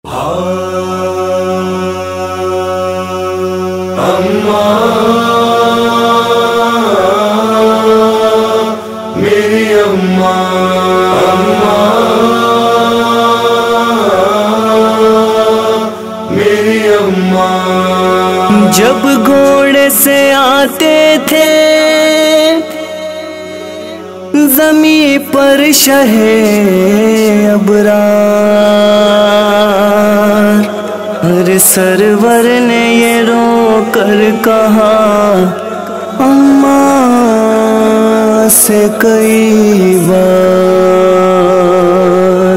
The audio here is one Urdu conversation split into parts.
میری اماں جب گھوڑے سے آتے تھے زمیں پر شہ ابرار، ہر سرور نے یہ رو کر کہا اماں سے کئی بار،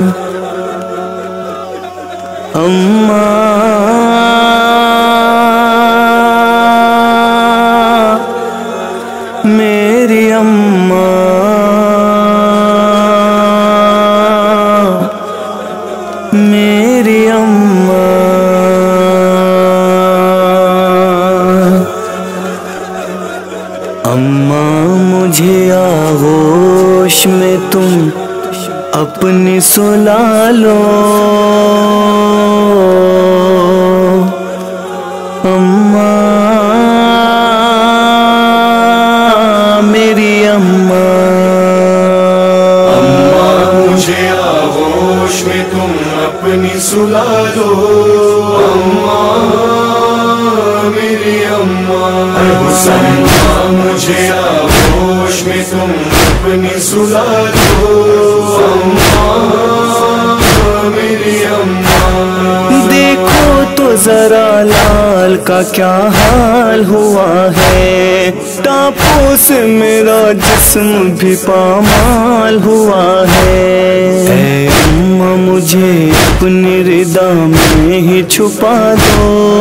اماں میری اماں، میری اماں۔ اماں مجھے آغوش میں تم اپنی سلا لو، اماں میری اماں، اماں مجھے آغوش میں تم اپنی سلا دو، اماں میری اماں، اماں مجھے آغوش میں تم اپنی سلا دو، اماں میری اماں۔ دیکھو تو ذرا لال کا کیا حال ہوا ہے، ٹاپو سے میرا جسم بھی پامال ہوا ہے، اے اماں مجھے اپنی ردا میں ہی چھپا دو،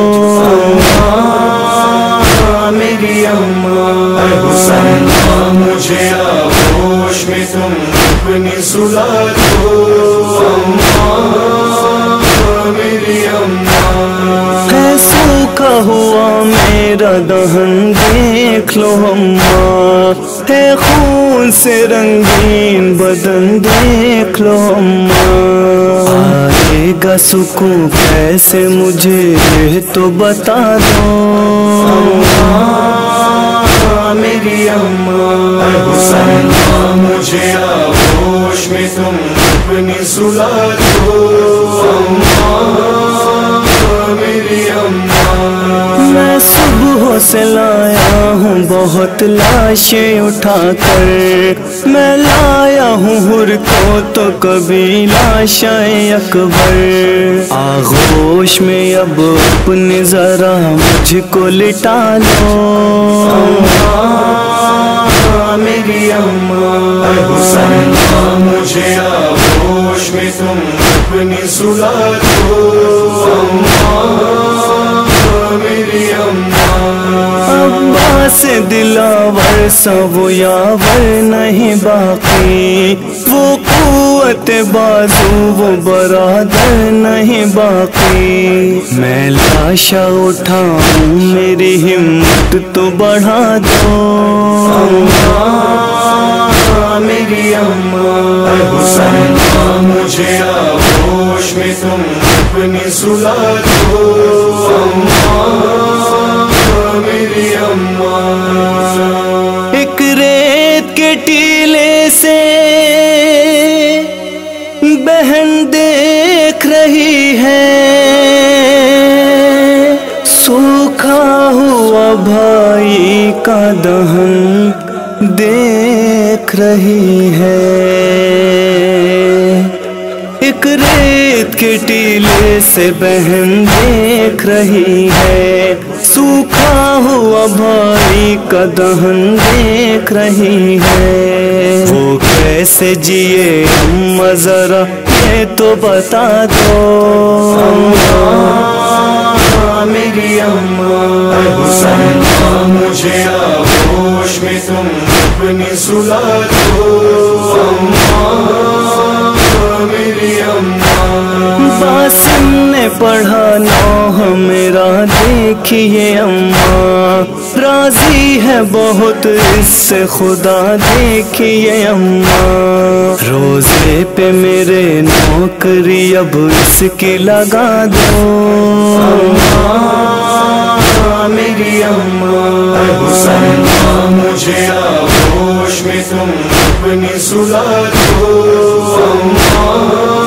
اماں میری اماں، اماں مجھے آغوش میں تم اپنی سلا دو، اماں میری اماں۔ ہے سوکھا ہوا میرا دہن دیکھ لو اماں، ہے خون سے رنگین بدن دیکھ لو اماں، آئے گا سکون کیسے مجھے یہ تو بتا دو، اماں میری اماں، اماں مجھے آغوش میں تم اپنی سلا دو، اماں میری اماں۔ میں صبح سے لایا ہوں بہت لاشیں اٹھا کر، میں لایا ہوں حر کو تو کبھی لاشیں اکبر، آغوش میں اب اپنے ذرا مجھ کو لٹا لو، اماں میری اماں، اماں مجھے آغوش میں تم اپنی سلا دو، اماں میری اماں۔ ابا سے دلاور سا وہ یاور نہیں باقی، وہ قوت بازو وہ برادر نہیں باقی، میں لاشا اٹھاؤں میری ہمت تو بڑھا دو، اماں میری اماں، اماں مجھے آغوش میں تم اپنی سلا دو، اماں میری اماں۔ ایک ریت کے ٹیلے سے بہن دیکھ رہی ہے، سوکھا ہوا بھائی کا دہن دیکھ رہی ہے، ایک ریت کے ٹیلے سے بہن دیکھ رہی ہے، سوکھا ہوا بھائی کا دہن دیکھ رہی ہے، وہ کیسے جیے اماں ذرا یہ تو بتا دو، اماں میری اماں، اماں مجھے آغوش میں تم اپنی سلا دو، اماں میری اماں۔ باسم نے پڑھا نوح میرا دیکھیے اماں، راضی ہے بہت اس سے خدا، دیکھیے اماں روزے پہ میرے نوکری اب اس کی لگا دو۔ میری اماں حسین مجھے آغوش میں تم اپنی سلا دو۔